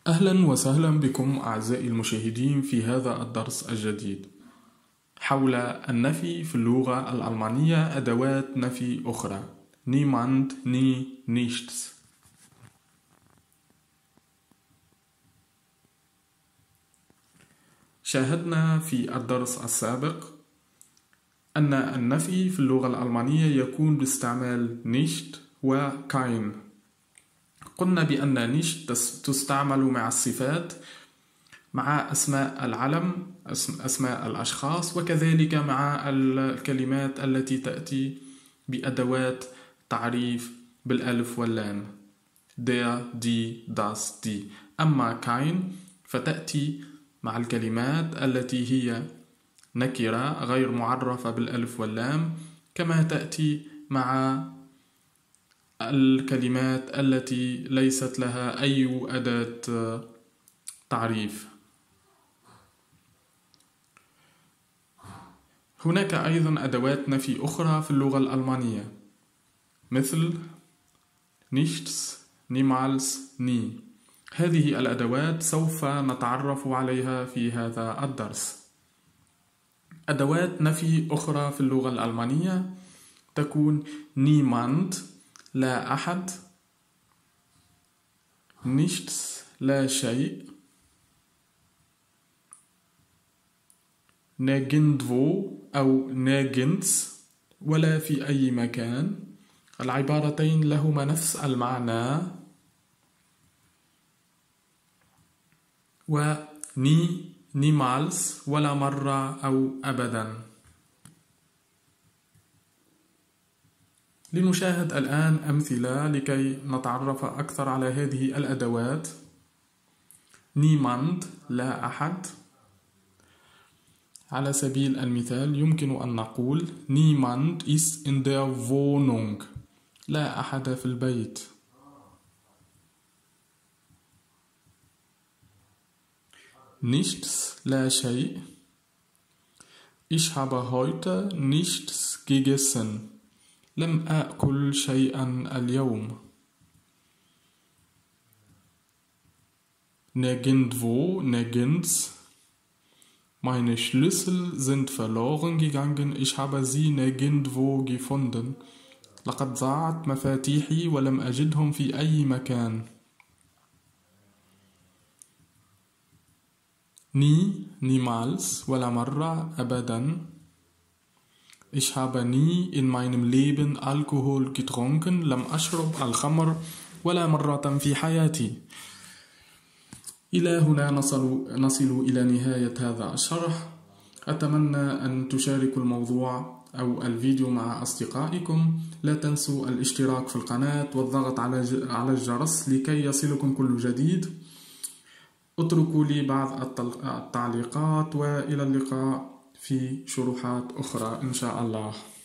أهلا وسهلا بكم أعزائي المشاهدين في هذا الدرس الجديد حول النفي في اللغة الألمانية. أدوات نفي أخرى: niemand, nie, nichts. شاهدنا في الدرس السابق أن النفي في اللغة الألمانية يكون باستعمال nicht و kein. قلنا بأن nicht تستعمل مع الصفات، مع أسماء العلم، أسماء الأشخاص، وكذلك مع الكلمات التي تأتي بأدوات تعريف بالألف واللام: der, die, das, die. أما kein فتأتي مع الكلمات التي هي نكرة غير معرفة بالألف واللام، كما تأتي مع الكلمات التي ليست لها أي أداة تعريف. هناك أيضا أدوات نفي أخرى في اللغة الألمانية مثل nichts, niemals, nie. هذه الأدوات سوف نتعرف عليها في هذا الدرس. أدوات نفي أخرى في اللغة الألمانية تكون niemand لا أحد، nichts لا شيء، nirgendwo أو nirgends ولا في أي مكان. العبارتين لهما نفس المعنى. و niemals ولا مرة أو أبدا. لنشاهد الآن أمثلة لكي نتعرف أكثر على هذه الأدوات. niemand لا أحد. على سبيل المثال يمكن أن نقول niemand ist in der Wohnung. لا أحد في البيت. nichts لا شيء. Ich habe heute nichts gegessen. لم آكل شيئا اليوم. nirgendwo, nirgends. Meine Schlüssel sind verloren gegangen. Ich habe sie nirgendwo gefunden. لقد ضاعت مفاتيحي ولم أجدهم في أي مكان. Nie, niemals ولا مرة أبدا. Ich habe nie in meinem Leben Alkohol getrunken. لم أشرب الخمر ولا مرة في حياتي. إلى هنا نصل إلى نهاية هذا الشرح. أتمنى أن تشاركوا الموضوع أو الفيديو مع أصدقائكم. لا تنسوا الاشتراك في القناة والضغط على الجرس لكي يصلكم كل جديد. اتركوا لي بعض التعليقات، وإلى اللقاء في شروحات أخرى إن شاء الله.